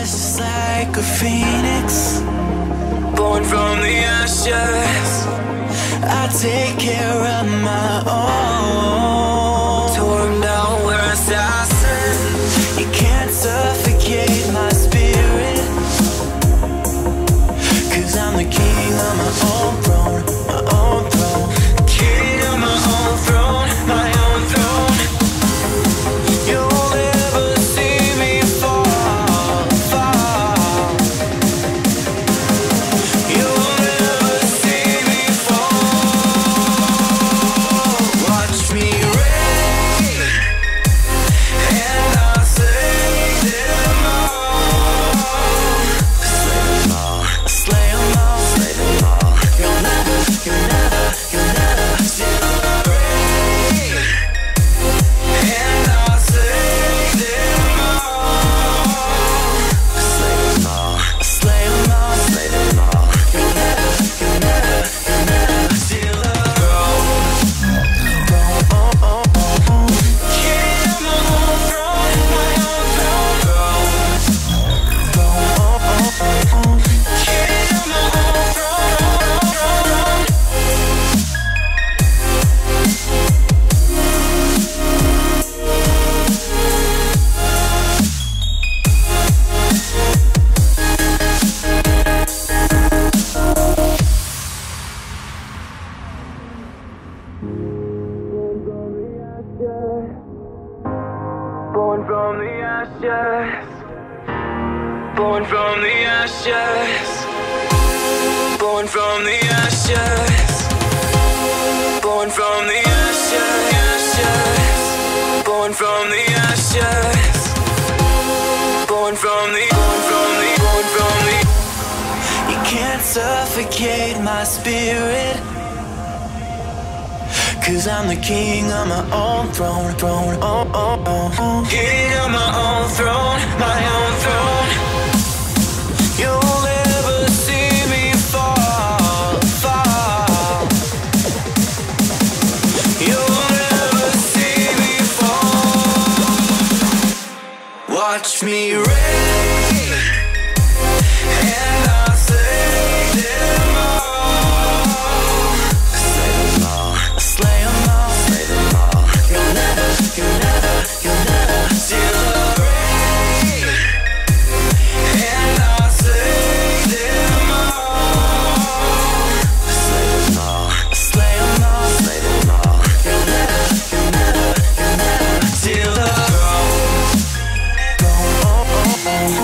rise just like a phoenix, born from the ashes. I take care of my own. Torn down, we're assassins. You can't suffocate my spirit, 'cause I'm the king of my own throne, my own throne. King of my own throne, my own throne. You'll never see me fall, fall. You'll never see me fall. Watch me reign, and I'll slay them all. Slay them all, slay them all, slay them all. You'll never see me reign, and I'll slay them all. Slay them all, slay them all, slay them all. You'll never steal a throne. King of my own throne, my own throne. King of my own throne. Born from the ashes, born from the ashes, born from the ashes, born from the ashes, born from the ashes, born from the. You can't suffocate my spirit, 'cause I'm the king of my own throne, throne, oh, oh, oh. King of my own throne, my own throne. You'll never see me fall, fall. You'll never see me fall. Watch me reign, and I'll slay them all. Slay them all, slay them all, slay them all. You'll never steal a reign, and I'll slay them all. Slay them all, slay them all, slay them all. You'll never steal a throne.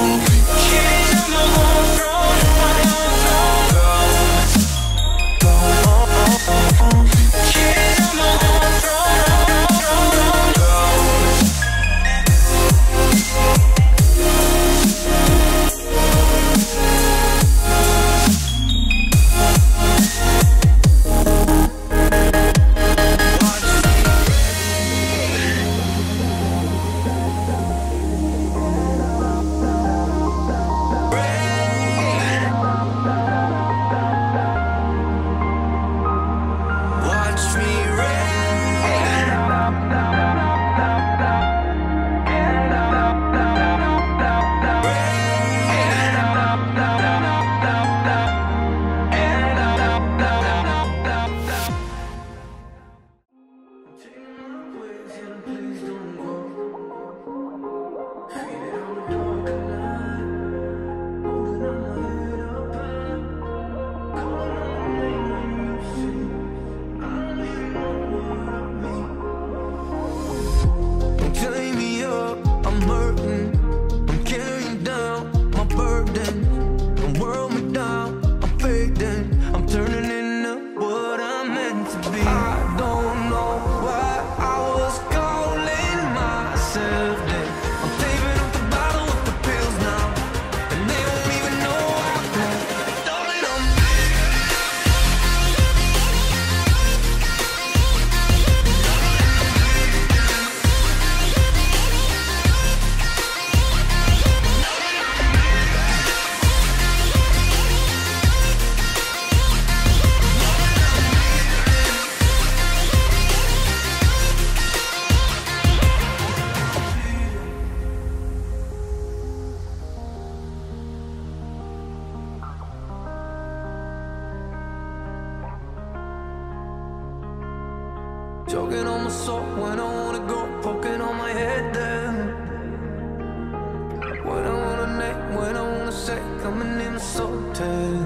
Choking on my soul when I wanna go, poking on my head there. When I wanna name, when I wanna say, coming in my soul tail.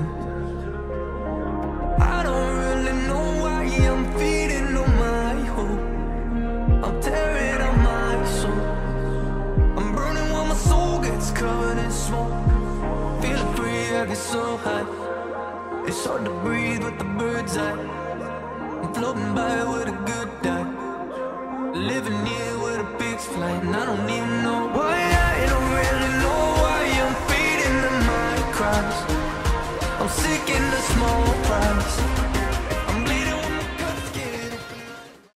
I don't really know why I'm feeding on my hope. I'm tearing on my soul. I'm burning while my soul gets covered in smoke. Feeling free, I get so high. It's hard to breathe with the bird's eye. I'm floating by with a good die. Living here with a pig's flight, and I don't even know why. I don't really know why I'm feeding on my cries. I'm sick in the small price.